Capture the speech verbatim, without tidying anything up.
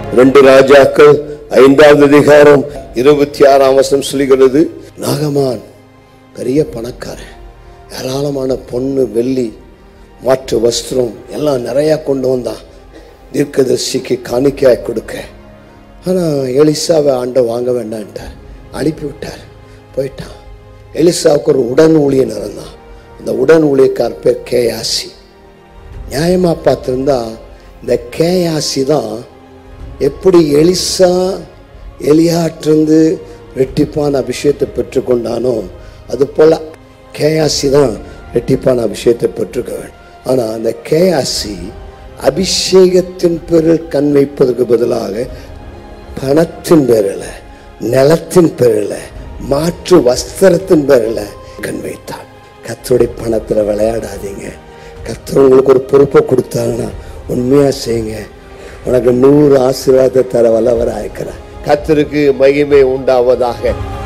ரெண்டு ராஜாக்கள் ஐந்தாவது அதிகாரம் இருபத்தி ஆறாம் வசனம் சொல்லுகிறது, நாகமான் பெரிய பணக்காரன், ஏராளமான பொண்ணு வெள்ளி மாற்று வஸ்திரம் எல்லாம் நிறையா கொண்டு வந்தான் தீர்க்கதரிசிக்கு காணிக்கையாய் கொடுக்க. ஆனால் எலிசாவை ஆண்டை வாங்க வேண்டான்ட்டார், அனுப்பி விட்டார், போயிட்டான். எலிசாவுக்கு ஒரு உடன் ஊழியன் இருந்தான். அந்த உடன் ஊழியக்கார் பேர் கேயாசி. நியாயமாக பார்த்துருந்தா இந்த கேயாசி தான் எப்படி எலிசா எலியாட்டிருந்து ரெட்டிப்பான அபிஷேகத்தை பெற்றுக்கொண்டானோ அது போல் கேயாசி தான் ரெட்டிப்பான அபிஷேகத்தை பெற்றுக்க வேண்டும். ஆனால் அந்த கேயாசி அபிஷேகத்தின் பேரில் கண் வைப்பதற்கு பதிலாக பணத்தின் பேரில், நிலத்தின் பேரில், மாற்று வஸ்திரத்தின் பேரில் கண் வைத்தான். கர்த்தருடைய பணத்தில் விளையாடாதீங்க. கர்த்தர் உங்களுக்கு ஒரு பொறுப்பை கொடுத்தாங்கன்னா உண்மையாக செய்யுங்க. உனக்கு நூறு ஆசீர்வாதத்தை தர வல்லவராக இருக்கிறார். கர்த்தருக்கு மகிமை உண்டாவதாக.